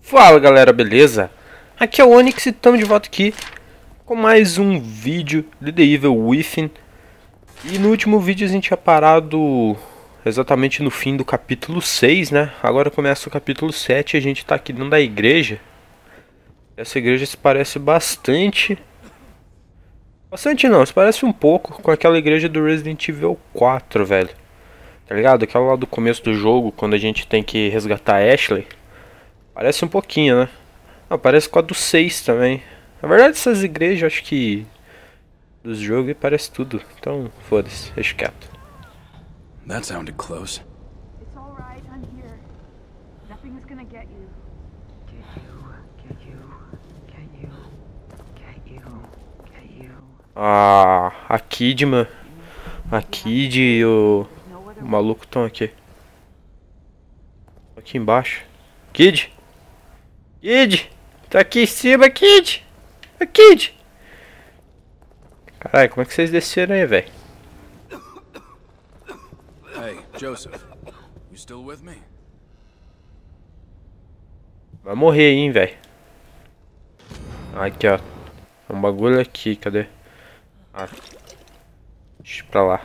Fala galera, beleza? Aqui é o Onyx e estamos de volta aqui com mais um vídeo de The Evil Within. E no último vídeo a gente tinha parado exatamente no fim do capítulo 6, né? Agora começa o capítulo 7 e a gente tá aqui dentro da igreja. Essa igreja se parece bastante... Bastante não, se parece um pouco com aquela igreja do Resident Evil 4, velho. Tá ligado? Aquela lá do começo do jogo, quando a gente tem que resgatar a Ashley. Parece um pouquinho, né? Ah, parece com a do 6 também. Na verdade, essas igrejas, acho que... dos jogos parece tudo. Então, foda-se, deixa quieto. That sounded close. It's all right. I'm here. Nothing is gonna get you. Get you. A Kidman. A Kid e o maluco estão aqui. Aqui embaixo. Kid! Kid! Tá aqui em cima, Kid! A Kid! Caralho, como é que vocês desceram aí, velho? Hey, Joseph. You still with me? Vai morrer aí, hein, velho. Aqui, ó. Um bagulho aqui, cadê? Ah. Deixa pra lá.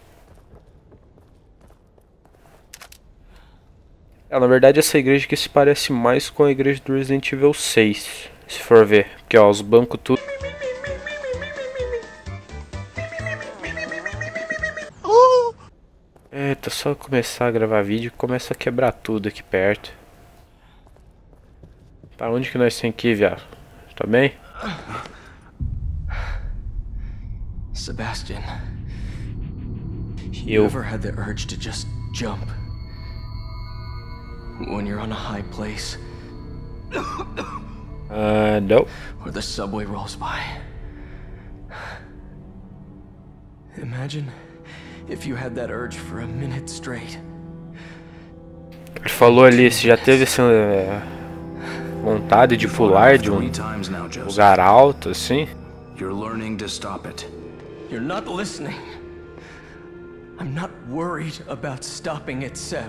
Na verdade essa igreja aqui se parece mais com a igreja do Resident Evil 6. Se for ver. Porque ó, os bancos tudo. Eita, só começar a gravar vídeo começa a quebrar tudo aqui perto. Pra onde que nós temos que ir, viado? Tá bem? Sebastian, Eu. you ever had the urge to just jump? When you're on a high place, Não. or the subway rolls by. Imagine if you had that urge for a minute straight. Ele falou ali, se já teve essa vontade de pular de um Three times now, Joseph. lugar alto, assim. You're learning to stop it. You're not listening. I'm not worried about stopping it, Seb.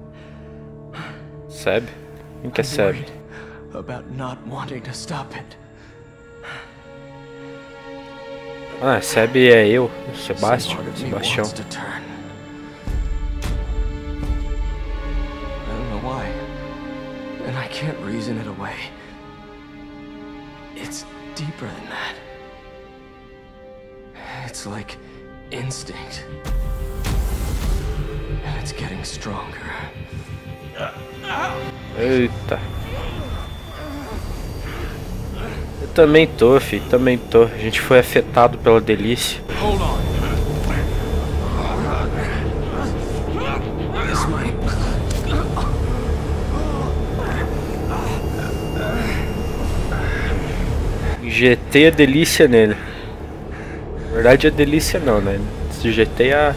Seb? Quem que é I'm Seb? worried about not wanting to stop it. Ah, Seb é eu, Some Sebastião. part of me Sebastião. wants to turn. I don't know why, and I can't reason it away. It's deeper than that. It's like instinct, and it's getting stronger. Eita. Eu também tô, fi, também tô. A gente foi afetado pela delícia. Hold on. This might... Injetei a delícia nele. Na verdade, a delícia não, né? Injetei a...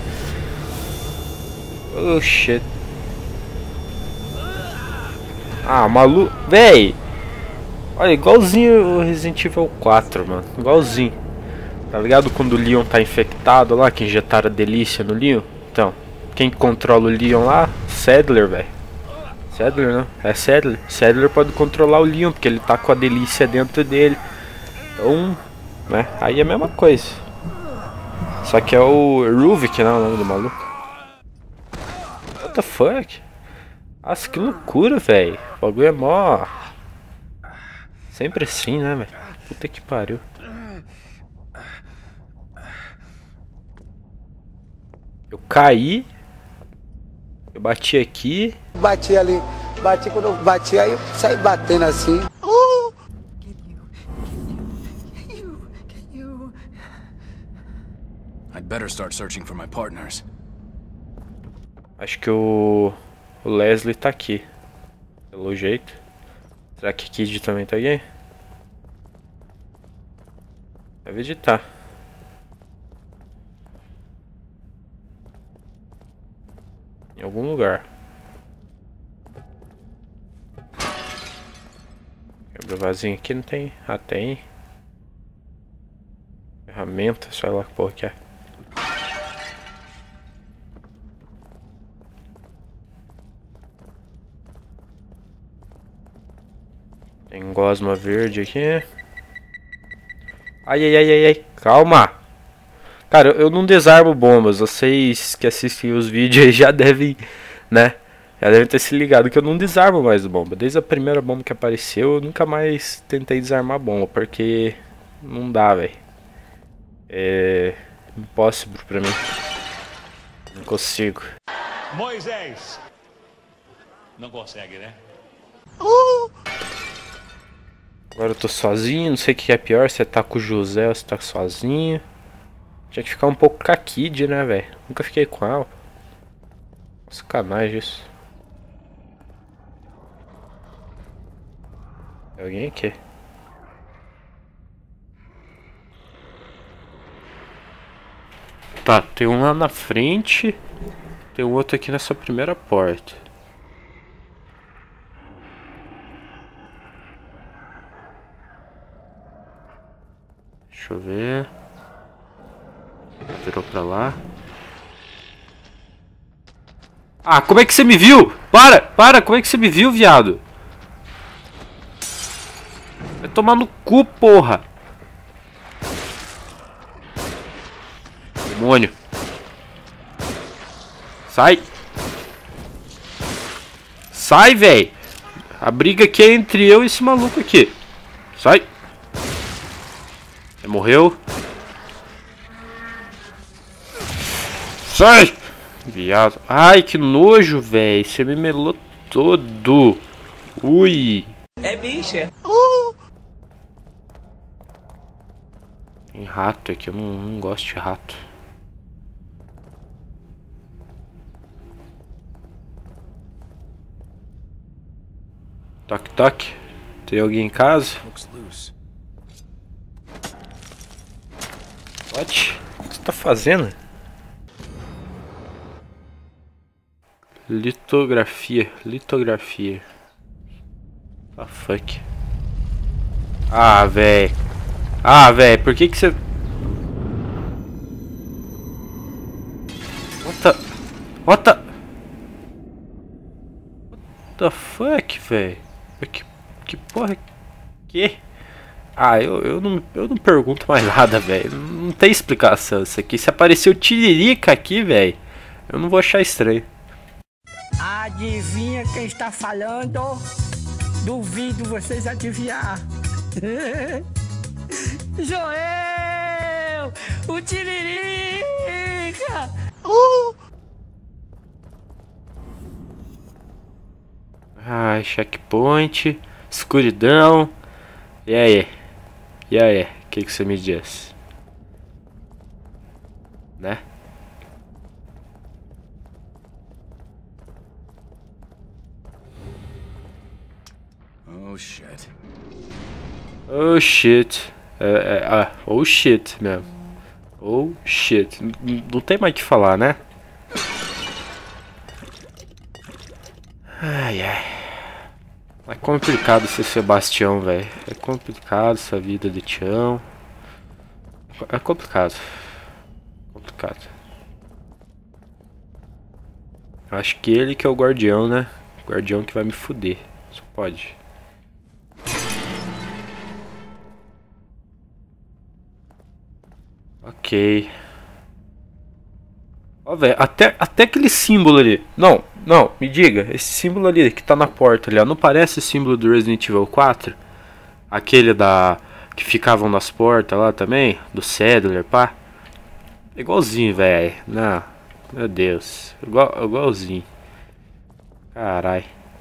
Oh, shit. Ah, maluco. Véi! Olha, igualzinho o Resident Evil 4, mano. Igualzinho. Tá ligado quando o Leon tá infectado lá, que injetaram a delícia no Leon? Então, quem controla o Leon lá? Sadler, velho. Sadler não, é Sadler. Sadler pode controlar o Leon, porque ele tá com a delícia dentro dele. Então, né, aí é a mesma coisa. Só que é o Ruvik, não é o nome do maluco. What the fuck? Nossa, que loucura, velho. O bagulho é mó... Sempre assim, né, velho? Puta que pariu. Eu caí. Eu bati aqui. Bati ali, bati quando eu bati, aí eu saí batendo assim. I'd better start searching for my partners. Acho que o Leslie tá aqui. Pelo jeito. Será que Kid também tá aqui? Deve de tá. Em algum lugar. Quebra o vasinho aqui, não tem? Ah, tem. Ferramenta, sei lá que porra que é. Tem gosma verde aqui. Ai, ai, ai, ai, ai. Calma. Cara, eu não desarmo bombas. Vocês que assistem os vídeos aí já devem, né? Já devem ter se ligado que eu não desarmo mais bomba. Desde a primeira bomba que apareceu, eu nunca mais tentei desarmar bomba. Porque não dá, velho. É impossível pra mim. Não consigo. Moisés. Não consegue, né? Agora eu tô sozinho, não sei o que é pior, se tá com o José ou se tá sozinho. Tinha que ficar um pouco com a Kid, né, velho? Nunca fiquei com ela. Sacanagem isso. Tem alguém aqui? Tá, tem um lá na frente. Tem um outro aqui nessa primeira porta. Deixa eu ver. Virou pra lá. Ah, como é que você me viu? Para, como é que você me viu, viado? Vai tomar no cu, porra. Demônio. Sai. Sai, véi. A briga aqui é entre eu e esse maluco aqui. Sai. Ele morreu. Sai. Viado. Ai, que nojo, véi. Você me melou todo. Ui. É bicha. Tem rato aqui. Eu não gosto de rato. Toque, toque. Tem alguém em casa? Looks loose. What? O que você tá fazendo? Litografia. Ah, fuck. Ah, véi. Por que você... What the fuck, véi? Que porra... Que? Ah, eu não pergunto mais nada, velho. Não tem explicação isso aqui. Se apareceu tiririca aqui, velho, eu não vou achar estranho. Adivinha quem está falando? Duvido vocês adivinhar. Joel! O Tiririca! Ai, checkpoint, escuridão. E aí? O que você me diz? Né? Oh shit. Oh shit. Oh shit mesmo. Oh shit. Não tem mais o que falar, né? Ai. É complicado ser Sebastião, velho. É complicado essa vida de Tião. É complicado. Acho que ele que é o guardião, né? O guardião que vai me fuder. Só pode. Ok. Ó, velho, até aquele símbolo ali. Não, me diga. Esse símbolo ali que tá na porta ali, ó. Não parece o símbolo do Resident Evil 4? Aquele que ficavam nas portas lá também? Do Cedler, pá. Igualzinho, velho. Não, meu Deus. Igualzinho. Carai.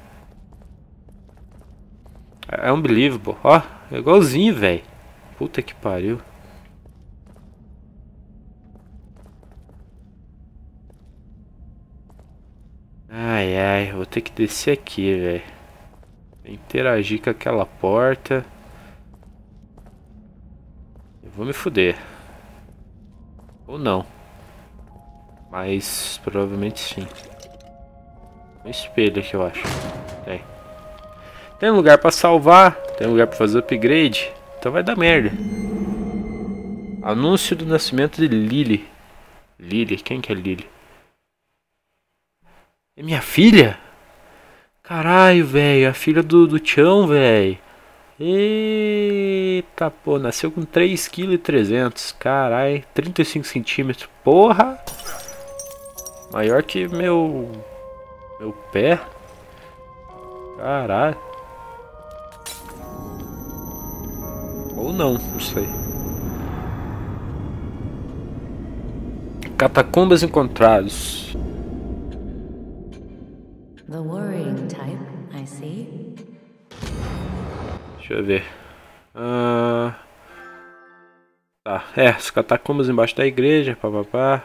É unbelievable. Ó, igualzinho, velho. Puta que pariu. Ai, vou ter que descer aqui, velho. Interagir com aquela porta. Eu vou me fuder. Ou não. Mas provavelmente sim. Um espelho aqui, eu acho. Tem lugar pra salvar. Tem lugar pra fazer upgrade. Então vai dar merda. Anúncio do nascimento de Lily. Lily? Quem que é Lily? É minha filha? Caralho, velho. A filha do Tião, velho. Eita, pô, nasceu com 3,3 kg. Carai, 35 centímetros. Porra! Maior que meu pé. Caralho. Ou não sei. Catacumbas encontrados. The worrying type, I see. Deixa eu ver. Tá, as catacumbas embaixo da igreja. Papapá.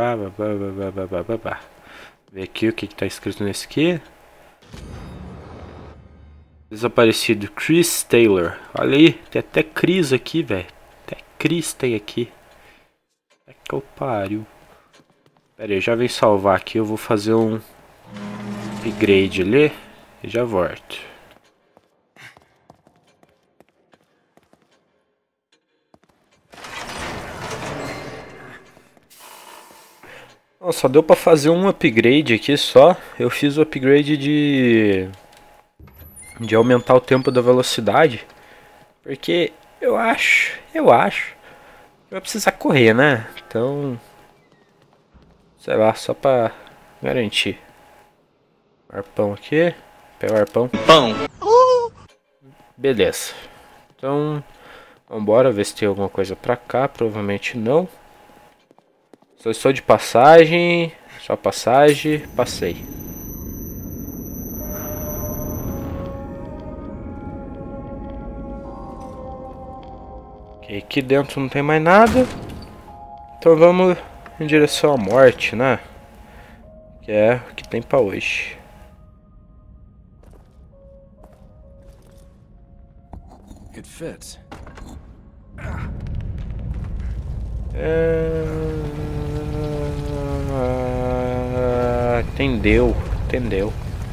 Ver aqui o que tá escrito nesse aqui. Desaparecido Chris Taylor. Olha aí, tem até Chris aqui, velho. Até Chris tem aqui. É que eu pariu. Pera aí, já vem salvar aqui. Eu vou fazer um upgrade ali e já volto. Não, só deu pra fazer um upgrade aqui só. Eu fiz o upgrade de aumentar o tempo da velocidade. Porque eu acho que vai precisar correr, né? Então, sei lá, só pra garantir. Arpão aqui. Pega o arpão. Pão. Beleza. Então, vambora ver se tem alguma coisa pra cá. Provavelmente não. Só estou de passagem. Só passagem. Passei. Ok, aqui dentro não tem mais nada. Então vamos em direção à morte, né? Que é o que tem pra hoje. It fits. Entendeu.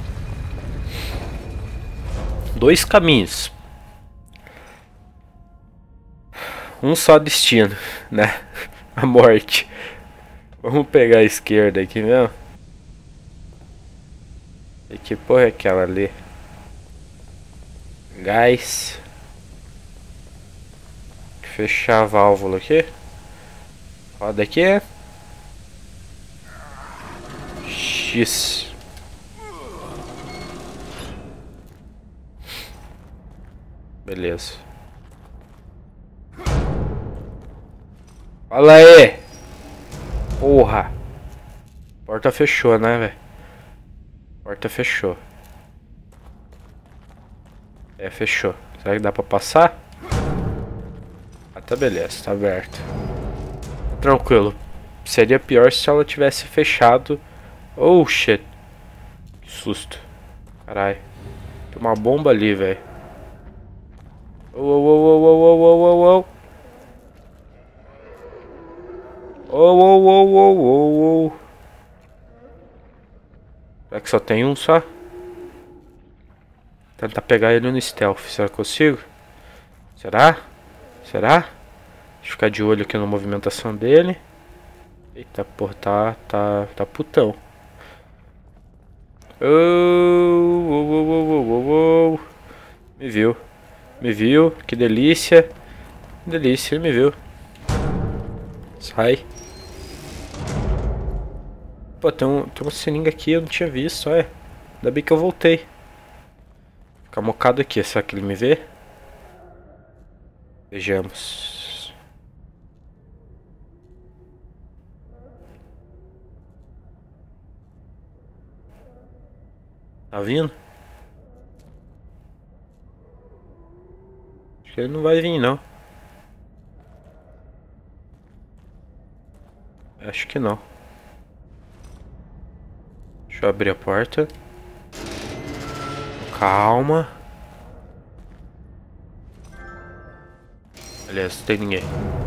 Dois caminhos. Um só destino, né? A morte. Vamos pegar a esquerda aqui mesmo. E que porra é aquela ali? Gás. Fechar a válvula aqui. Roda aqui. X. Beleza. Fala aí. Porra. Porta fechou, né, velho? Porta fechou. É, fechou. Será que dá pra passar? Ah, tá beleza, tá aberto. Tranquilo. Seria pior se ela tivesse fechado. Oh, shit. Que susto. Caralho. Tem uma bomba ali, velho. Oh. Será que só tem um só? Tentar pegar ele no stealth. Será que eu consigo? Será? Deixa eu ficar de olho aqui na movimentação dele. Eita, porra, tá putão. Me viu. Que delícia. Ele me viu. Sai. Pô, tem uma seringa aqui, eu não tinha visto, olha. Ainda bem que eu voltei. Ficar mocado aqui, será que ele me vê? Vejamos. Tá vindo? Acho que ele não vai vir, não. Acho que não. Deixa eu abrir a porta. Calma. Beleza, não tem ninguém.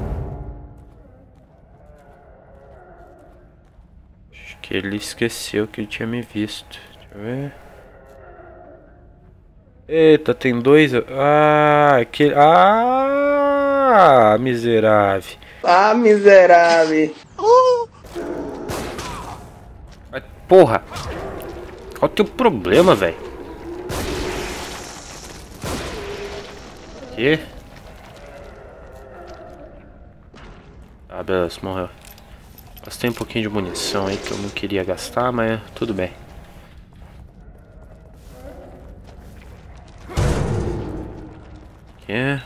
Acho que ele esqueceu que ele tinha me visto. Deixa eu ver. Eita, tem dois. Que. Miserável. Miserável. Porra! Qual é o teu problema, velho? Que? Ah, beleza, morreu. Gastei um pouquinho de munição aí que eu não queria gastar, mas tudo bem. Aqui.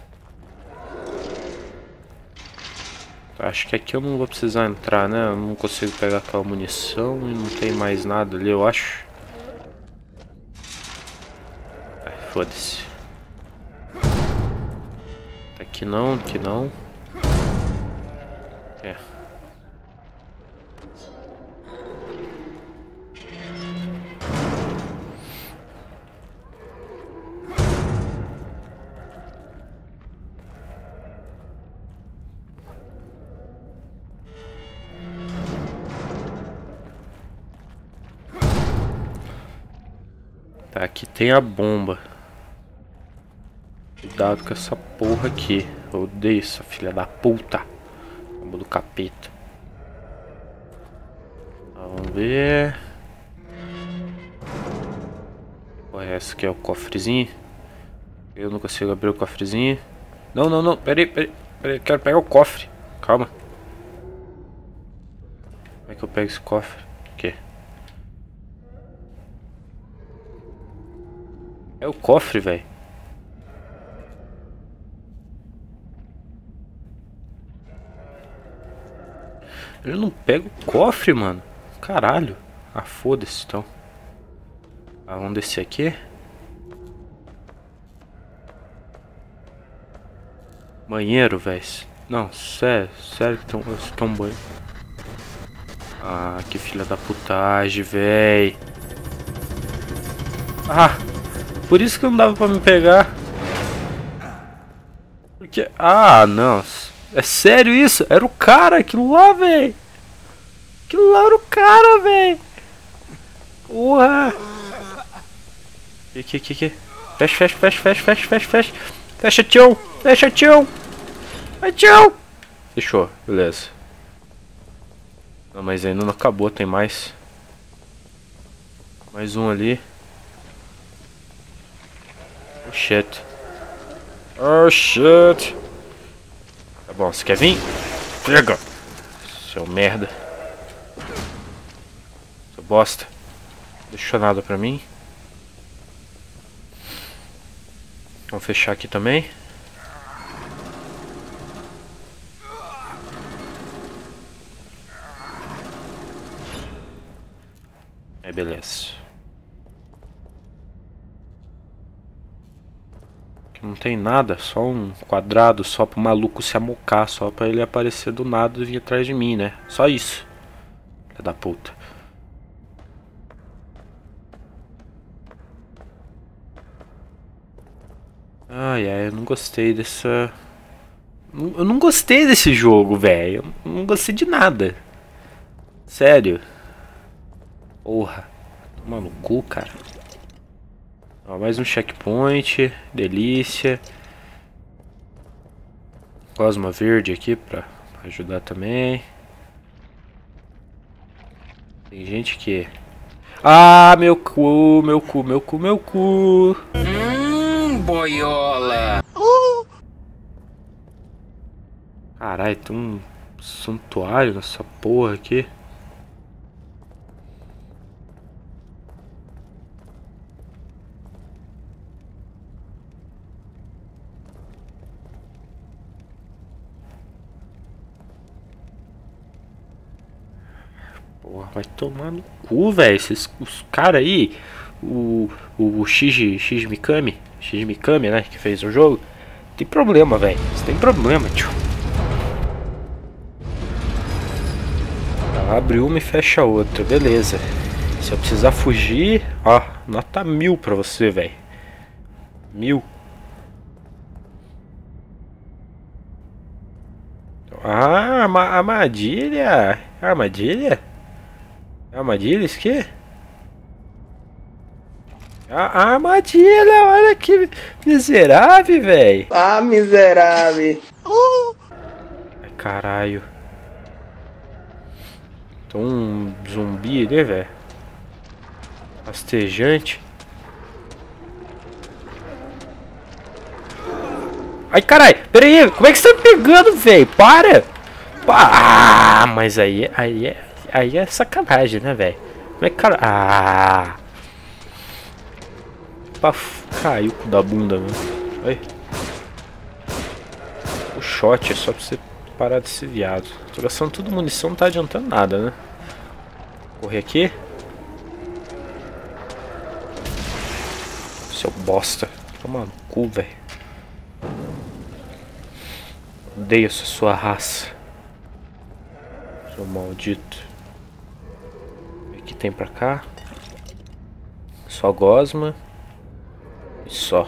Acho que aqui eu não vou precisar entrar, né? Eu não consigo pegar aquela munição e não tem mais nada ali, eu acho. Foda-se. Aqui não, aqui não. É. Tá, aqui tem a bomba. Cuidado com essa porra aqui. Eu odeio essa filha da puta. Bomba do capeta. Vamos ver. Porra, essa aqui é o cofrezinho. Eu não consigo abrir o cofrezinho. Não, não, não. Pera aí. Quero pegar o cofre. Calma. Como é que eu pego esse cofre? Aqui. É o cofre, velho. Ele não pega o cofre, mano. Caralho. Ah, foda-se, então. Ah, vamos descer aqui. Banheiro, velho. Não, sério que tem um banheiro. Ah, que filha da putagem, velho. Ah, por isso que não dava pra me pegar. Porque... Ah, não. É sério isso? Era o cara, aquilo lá, velho. Aquilo lá era o cara, velho. Porra. Aqui. Fecha. Fecha, tchau. Vai, tchau. Fechou, beleza. Não, mas ainda não acabou, tem mais. Mais um ali. Oh, shit. Oh, shit. Tá bom, você quer vir? Chega! Seu merda. Seu bosta. Não deixou nada pra mim. Vamos fechar aqui também. Aí, beleza. Não tem nada, só um quadrado, só pro maluco se amocar, só pra ele aparecer do nada e vir atrás de mim, né? Só isso. Filha da puta. Ai, eu não gostei dessa... Eu não gostei desse jogo, velho. Eu não gostei de nada. Sério. Porra. Toma no cu, cara. Ó, mais um checkpoint, delícia. Cosma verde aqui pra ajudar também. Tem gente que... Ah, meu cu. Boiola. Caralho, tem um santuário nessa porra aqui. Porra, vai tomar no cu, velho. Os caras aí, o Shinji Mikami, né, que fez o jogo, tem problema, velho. Você tem problema, tio. Abre uma e fecha outra, beleza. Se eu precisar fugir, ó, nota 1000 pra você, velho. 1000. Ah, armadilha. Armadilha? Armadilha, isso aqui? A armadilha, olha que miserável, velho. Ah, miserável. Ai, caralho. Tem um zumbi ali, velho. Rastejante. Ai, caralho. Pera aí. Como é que você tá me pegando, velho? Para. Ah, mas aí é sacanagem, né, velho? Como é que cara... Ah. Caiu da bunda, mano. Oi. O shot é só pra você parar de ser viado. Tô gastando tudo munição, não tá adiantando nada, né? Correr aqui. Seu bosta. Toma no cu, velho. Odeio essa sua raça. Seu maldito. O que tem pra cá? Só gosma. E só.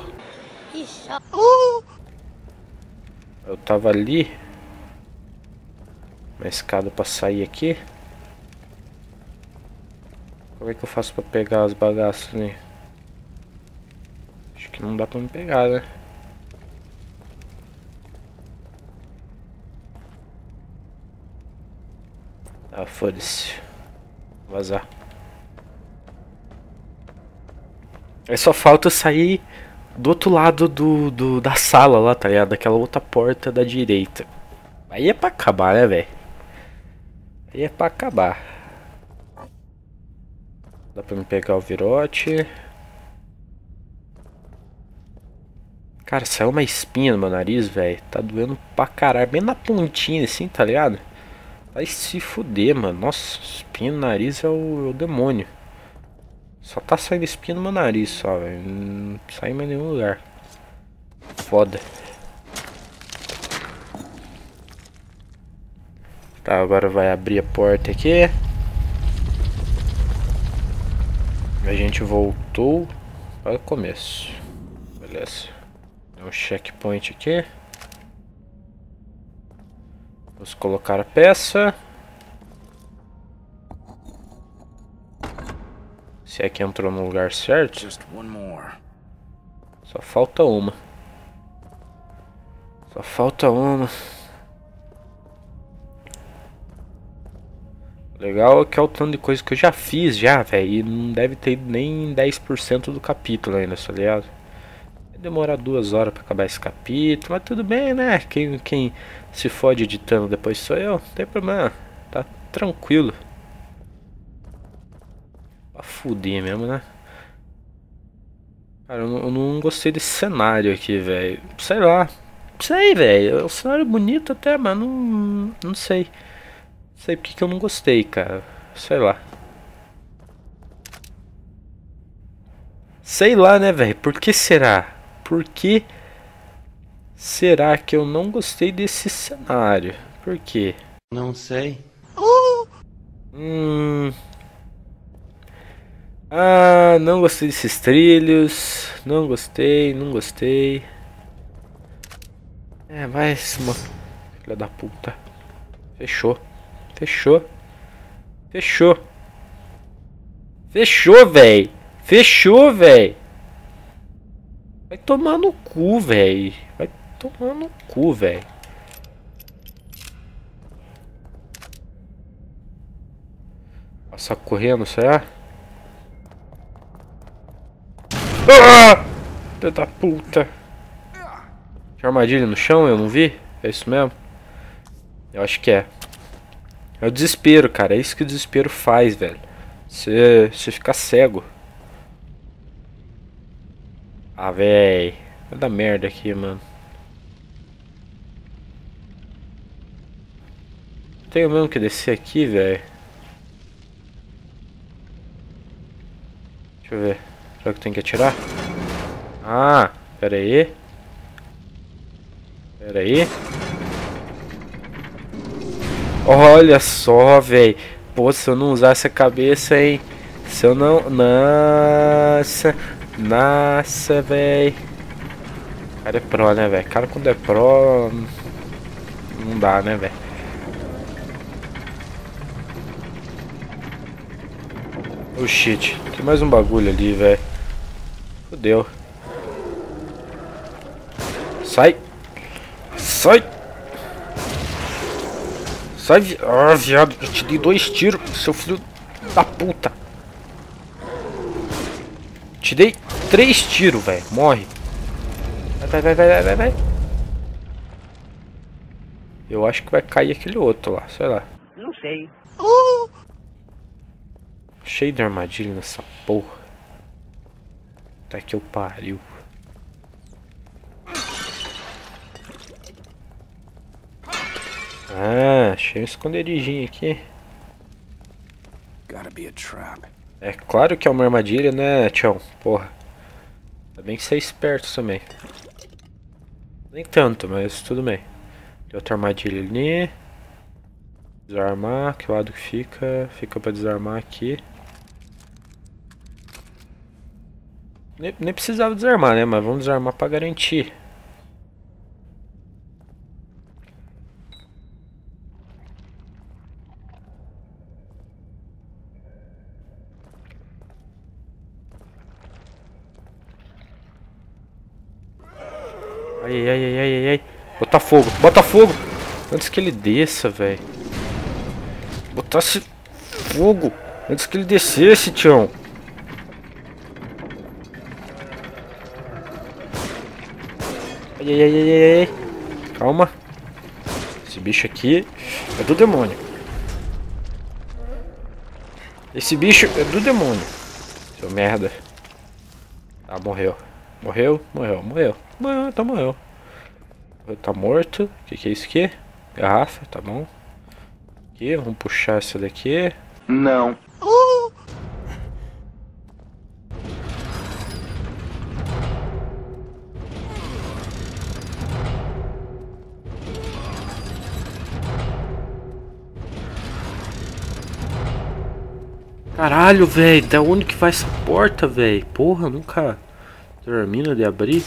Eu tava ali. Uma escada pra sair aqui. Como é que eu faço pra pegar as bagaças ali? Acho que não dá pra me pegar, né? Ah, foda-se. Vazar. Aí só falta eu sair do outro lado da sala lá, tá ligado? Daquela outra porta da direita. Aí é pra acabar, né, velho? Aí é pra acabar. Dá pra me pegar o virote. Cara, saiu uma espinha no meu nariz, velho. Tá doendo pra caralho. Bem na pontinha assim, tá ligado? Vai se fuder, mano. Nossa, espinha no nariz é o demônio. Só tá saindo espinha no meu nariz só, velho. Não sai em mais nenhum lugar. Foda. Tá, agora vai abrir a porta aqui. A gente voltou para o começo. Beleza. Tem um checkpoint aqui. Vamos colocar a peça. Se é que entrou no lugar certo. Só falta uma. Só falta uma. Legal é que é o tanto de coisa que eu já fiz já, velho. E não deve ter nem 10% do capítulo ainda, tá ligado? Vai demorar 2 horas pra acabar esse capítulo. Mas tudo bem, né? Quem se fode editando depois sou eu. Não tem problema. Tá tranquilo. Pra fuder mesmo, né? Cara, eu não gostei desse cenário aqui, velho. Sei lá. Sei, velho. É um cenário bonito até, mas não sei. Não sei porque que eu não gostei, cara. Sei lá. Sei lá, né, velho? Por que será? Por que será que eu não gostei desse cenário? Por quê? Não sei. Ah, não gostei desses trilhos. Não gostei, não gostei. É, mas uma filha da puta. Fechou. Fechou. Fechou. Fechou, véi. Fechou, véi. Vai tomar no cu, véi. Vai tomar no cu, véi. Passar correndo, será? Ah! Filho da puta. Tinha armadilha no chão, eu não vi? É isso mesmo? Eu acho que é. É o desespero, cara. É isso que o desespero faz, velho. Você fica cego. Ah, véi. Vai dar merda aqui, mano. Tenho mesmo que descer aqui, velho. Deixa eu ver. Será que eu tenho que atirar? Ah, pera aí. Pera aí. Olha só, velho. Pô, se eu não usasse a cabeça, hein. Se eu não... Nossa. Nossa, velho. O cara é pro, né, velho? Cara, quando é pro... Não dá, né, velho? Oh, shit. Tem mais um bagulho ali, velho. Fudeu. Sai. Sai. Sai, ah, viado, eu te dei 2 tiros, seu filho da puta. Te dei 3 tiros, velho. Morre. Vai. Eu acho que vai cair aquele outro lá, sei lá. Não sei. Cheio de armadilha nessa porra. Tá que eu pariu. Ah, achei um esconderijinho aqui. Gotta be a trap. É claro que é uma armadilha, né, Tião? Porra. Ainda bem que você é esperto também. Nem tanto, mas tudo bem. Tem outra armadilha ali. Desarmar, que lado que fica? Fica pra desarmar aqui. Nem precisava desarmar, né? Mas vamos desarmar pra garantir. Ai. Botar fogo, bota fogo! Antes que ele desça, velho. Botasse fogo antes que ele descesse, Tião. Ai. Calma. Esse bicho aqui é do demônio. Esse bicho é do demônio. Seu merda. Ah, morreu. Morreu. Tá morto. O que é isso aqui? Garrafa, tá bom. Aqui, vamos puxar essa daqui. Não. Caralho, velho. Da onde que vai essa porta, velho? Porra, nunca termina de abrir.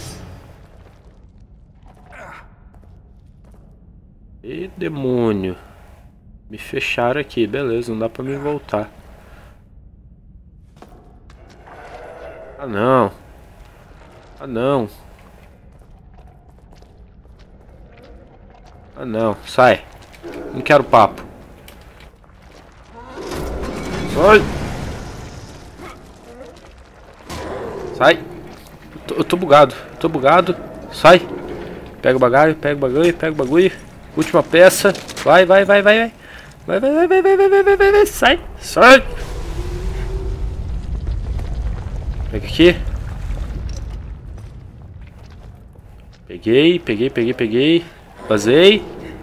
E demônio. Me fecharam aqui, beleza, não dá pra me voltar. Ah não. Ah não. Ah não, sai. Não quero papo. Sai. Sai. Eu tô bugado. Sai. Pega o bagulho, pega o bagulho. Última peça. Vai. Vai. Sai. Pega aqui. Peguei. Vazei.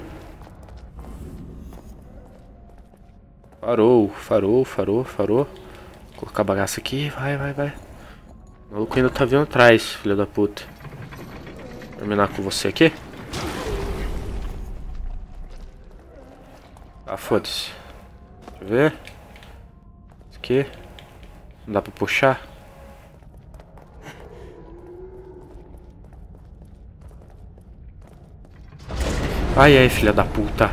Farou. Vou colocar a bagaça aqui. Vai. O maluco ainda tá vindo atrás, filho da puta. Vou terminar com você aqui. Ah, foda-se. Deixa eu ver. Isso aqui. Não dá pra puxar. Ai, filha da puta.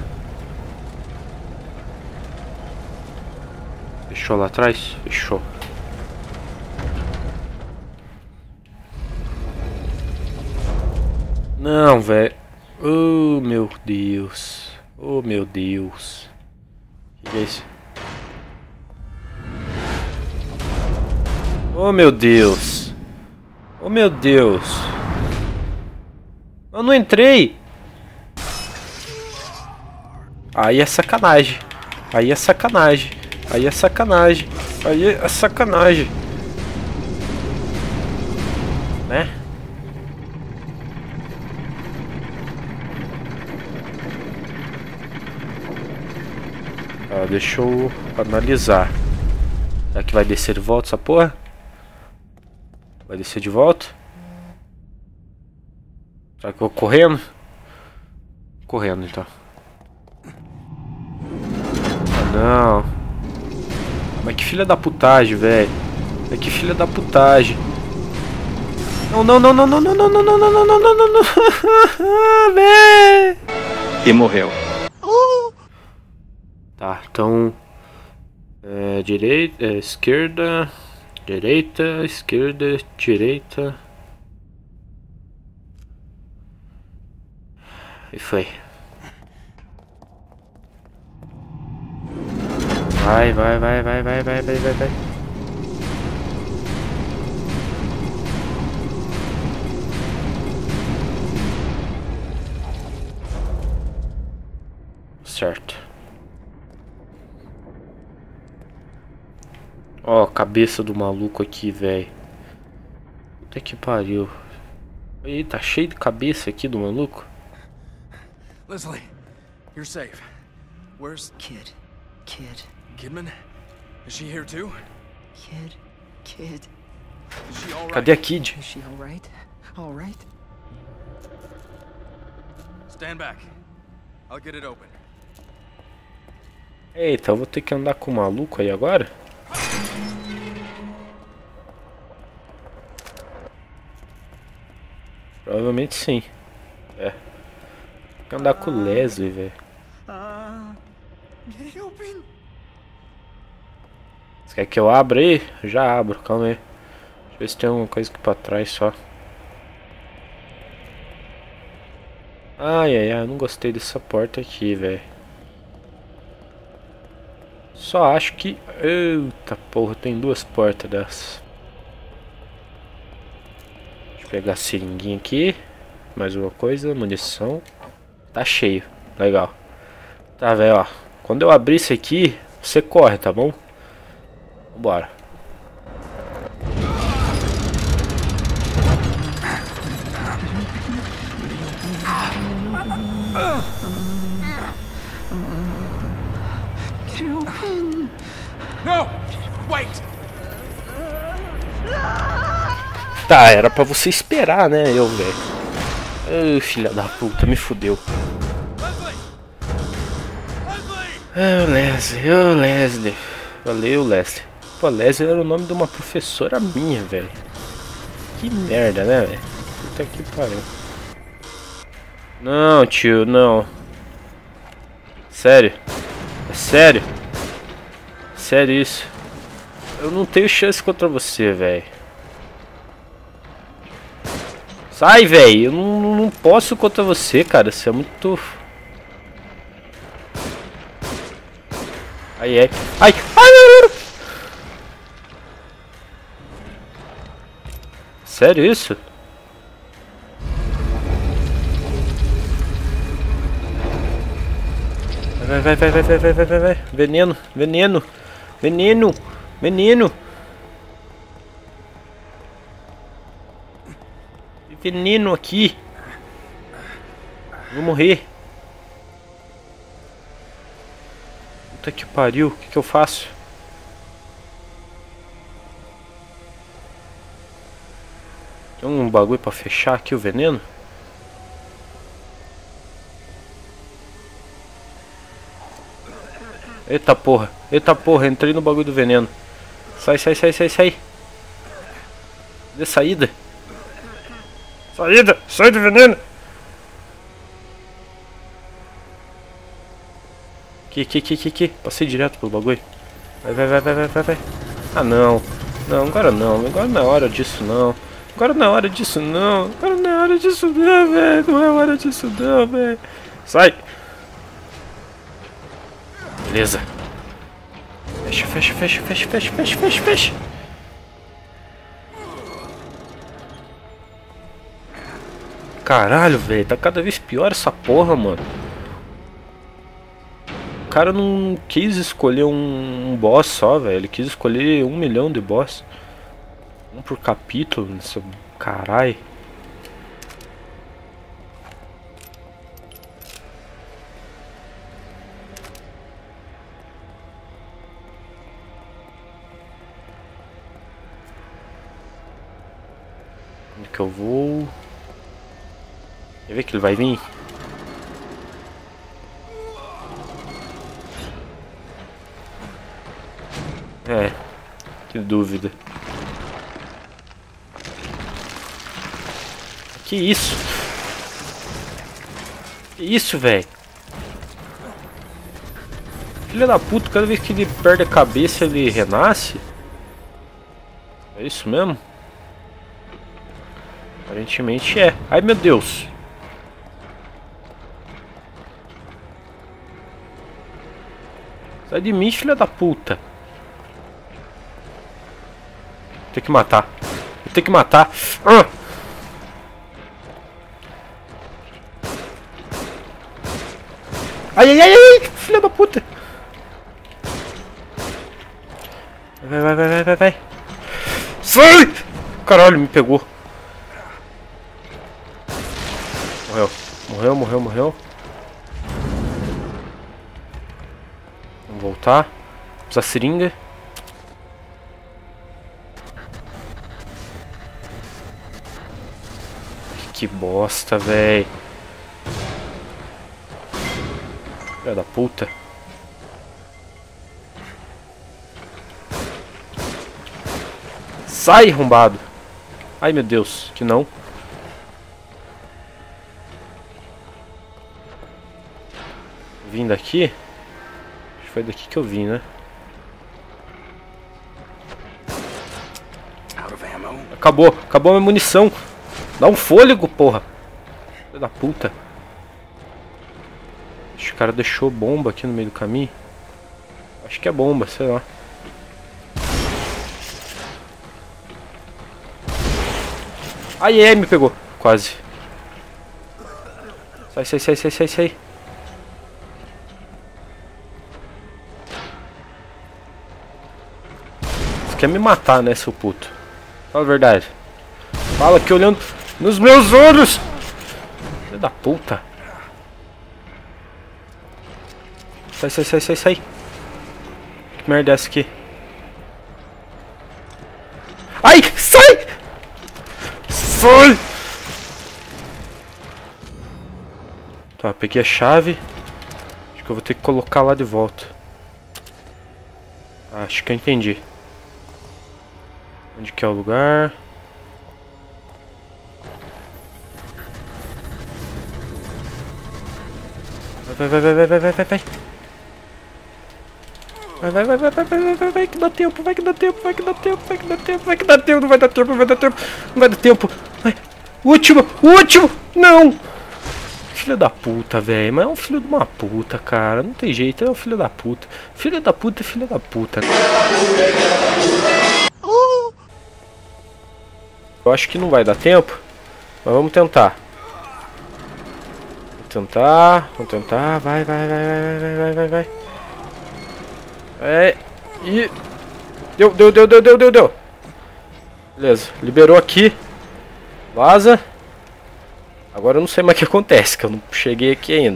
Fechou lá atrás? Fechou. Não, velho. Oh, meu Deus. Oh, meu Deus. Que é isso? Oh, meu Deus. Oh, meu Deus. Eu não entrei. Aí é sacanagem. Né? Deixa eu analisar. Será que vai descer de volta essa porra? Vai descer de volta? Será que eu vou correndo? Correndo então. Ah não. Mas que filha da putagem, velho. Que filha da putagem. Não. Véi. E morreu. Tá, então direita, esquerda, direita, direita. E foi. Vai. certo. Ó, a cabeça do maluco aqui, velho. Puta que pariu. Ih, tá cheio de cabeça aqui do maluco. Leslie, you're safe. Where's Kid. Kidman? Is she here too? Kid. Is she all right? Cadê a Kid? Is she alright? Alright? Stand back. I'll get it open. Eita, eu vou ter que andar com o maluco aí agora? Provavelmente sim. É. Tem que andar com o Leslie, velho. Get it open. Você quer que eu abra aí? Eu já abro, calma aí. Deixa eu ver se tem alguma coisa aqui pra trás só. Ai, eu não gostei dessa porta aqui, velho. Só acho que... Eita porra, tem duas portas dessas. Deixa eu pegar a seringuinha aqui. Mais uma coisa, munição. Tá cheio, legal. Tá, velho, ó. Quando eu abrir isso aqui, você corre, tá bom? Bora. No! Wait! Tá, era pra você esperar, né, eu, velho. Ai, filha da puta, me fudeu. Leslie. Valeu, Leslie. Pô, Leslie era o nome de uma professora minha, velho. Que merda, né, velho? Puta que pariu. Não, tio, não. Sério? É sério? Sério isso? Eu não tenho chance contra você, velho. Sai, velho. Eu não posso contra você, cara. Você é muito... Ai. Sério isso? Vai. Veneno. Veneno aqui. Vou morrer. Puta que pariu. O que eu faço? Tem um bagulho pra fechar aqui o veneno? Eita porra, entrei no bagulho do veneno. Sai. Cadê saída? Sai do veneno! Aqui. Passei direto pelo bagulho. Vai. Ah, não, agora não. Agora não é hora disso, não. Não é hora disso, velho. Sai! Beleza. Fecha. Caralho, velho. Tá cada vez pior essa porra, mano. O cara não quis escolher um boss só, velho. Ele quis escolher 1 milhão de boss. Um por capítulo, nessa... Carai. Onde que eu vou? Quer ver que ele vai vir? É, que dúvida. Que isso? Que isso, velho? Filha da puta, cada vez que ele perde a cabeça ele renasce? É isso mesmo? Aparentemente é. Ai, meu Deus. Sai de mim, filha da puta. Tem que matar. Tem que matar. Ai, ai, ai, ai, filha da puta. Vai, vai, vai, vai, vai, vai. Sai! Caralho, me pegou. Morreu. Morreu, morreu, morreu. Vamos voltar. Usar seringa. Que bosta, véi. Filha da puta. Sai, arrombado. Ai, meu Deus, que não. Vim daqui? Acho que foi daqui que eu vim, né? Acabou, acabou a minha munição. Dá um fôlego, porra. Filha da puta. Acho que o cara deixou bomba aqui no meio do caminho. Acho que é bomba, sei lá. Ai, é, me pegou. Quase. Sai, sai, sai, sai, sai, sai. Você quer me matar, né, seu puto? Fala a verdade. Fala aqui olhando nos meus olhos. Filho da puta. Sai, sai, sai, sai, sai. Que merda é essa aqui? Ai, sai! Sai! Tá, peguei a chave. Acho que eu vou ter que colocar lá de volta. Acho que eu entendi. Onde que é o lugar? Vai, vai, vai, vai, vai, vai, vai, vai. Vai, vai, vai, vai, vai, vai, vai, vai, que dá tempo, vai que dá tempo, vai que dá tempo, vai que dá tempo, vai que dá tempo, não vai dar tempo, não vai dar tempo, não vai dar tempo. Vai. Último, último, não! Filho da puta, velho, mas é um filho de uma puta, cara, não tem jeito, é um filho da puta. Filho da puta é filho da puta. Eu acho que não vai dar tempo, mas vamos tentar. Vamos tentar, vai, vai, vai, vai, vai, vai, vai, vai. É, e... Deu. Beleza, liberou aqui. Vaza. Agora eu não sei mais o que acontece, que eu não cheguei aqui ainda.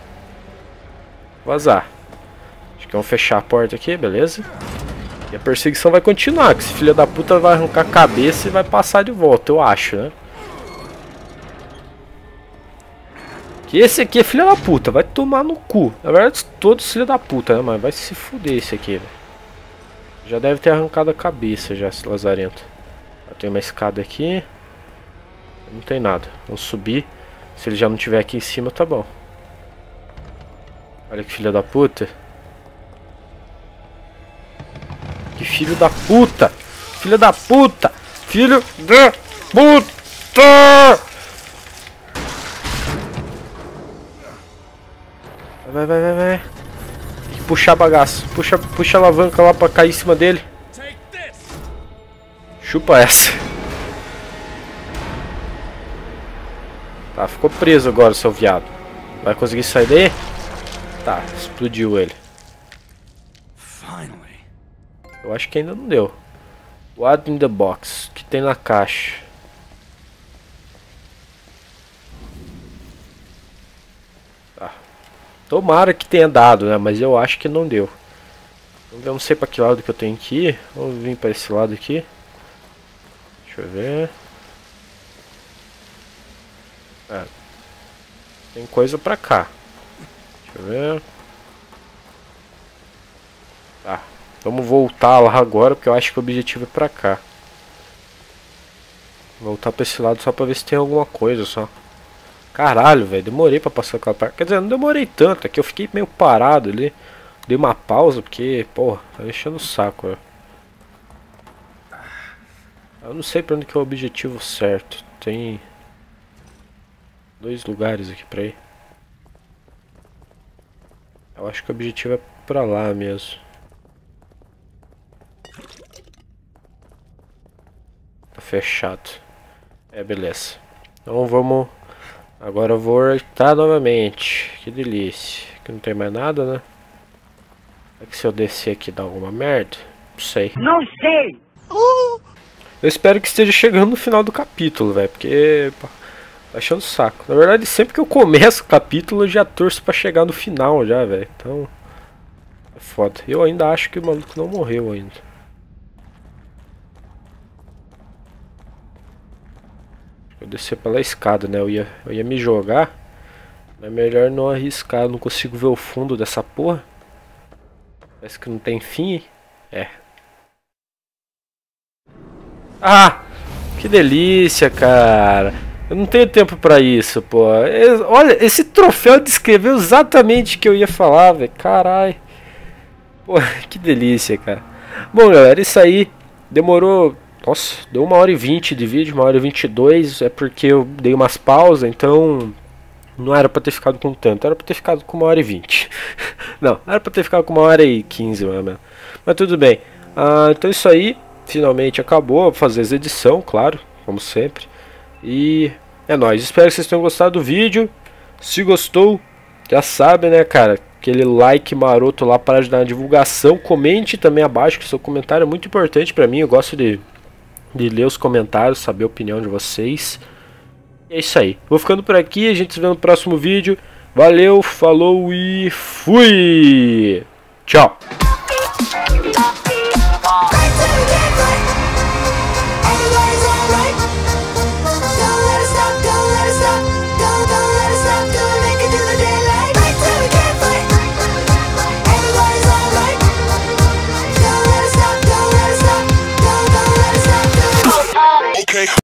Vazar. Acho que vamos fechar a porta aqui, beleza. E a perseguição vai continuar, que esse filho da puta vai arrancar a cabeça e vai passar de volta, eu acho, né? Que esse aqui é filho da puta, vai tomar no cu. Na verdade, todos filho da puta, né, mas vai se fuder esse aqui, velho. Já deve ter arrancado a cabeça, já, esse lazarento. Tem uma escada aqui. Não tem nada. Vamos subir. Se ele já não tiver aqui em cima, tá bom. Olha que filho da puta. Que filho da puta! Filho da puta! Filho da puta! Vai, vai, vai, vai. Tem que puxar bagaço. Puxa a alavanca lá pra cair em cima dele. Chupa essa. Tá, ficou preso agora, seu viado. Vai conseguir sair daí? Tá, explodiu ele. Eu acho que ainda não deu. What in the box? O que tem na caixa? Tá. Tomara que tenha dado, né? Mas eu acho que não deu. Eu não sei pra que lado que eu tenho que ir. Vamos vir pra esse lado aqui. Deixa eu ver. É. Tem coisa pra cá. Deixa eu ver. Tá. Vamos voltar lá agora, porque eu acho que o objetivo é pra cá. Voltar pra esse lado só pra ver se tem alguma coisa só. Caralho, velho. Demorei pra passar aquela parte. Quer dizer, não demorei tanto. É que eu fiquei meio parado ali. Dei uma pausa, porque, porra, tá enchendo o saco, velho. Eu não sei pra onde que é o objetivo certo. Tem 2 lugares aqui pra ir. Eu acho que o objetivo é pra lá mesmo. Tá fechado. É, beleza. Então vamos... Agora eu vou voltar novamente. Que delícia. Aqui não tem mais nada, né? É que se eu descer aqui dá alguma merda? Não sei. Não sei! Eu espero que esteja chegando no final do capítulo, velho, porque pá, tá achando o saco. Na verdade, sempre que eu começo o capítulo, eu já torço pra chegar no final já, velho. Então, é foda. Eu ainda acho que o maluco não morreu ainda. Eu descer pela escada, né? Eu ia me jogar, mas melhor não arriscar. Eu não consigo ver o fundo dessa porra. Parece que não tem fim. É. Ah! Que delícia, cara. Eu não tenho tempo pra isso, pô. Olha, esse troféu descreveu exatamente o que eu ia falar, velho. Caralho. Pô, que delícia, cara. Bom, galera, isso aí demorou... Nossa, deu 1h20 de vídeo, 1h22. É porque eu dei umas pausas, então... Não era pra ter ficado com tanto. Era pra ter ficado com 1h20. Não, era pra ter ficado com 1h15, mais ou menos. Mas tudo bem. Então isso aí... Finalmente acabou, vou fazer as edição, claro, como sempre. E é nóis, espero que vocês tenham gostado do vídeo. Se gostou, já sabe, né, cara, aquele like maroto lá para ajudar na divulgação. Comente também abaixo, que seu comentário é muito importante pra mim. Eu gosto de ler os comentários, saber a opinião de vocês. E é isso aí, vou ficando por aqui, a gente se vê no próximo vídeo. Valeu, falou e fui! Tchau!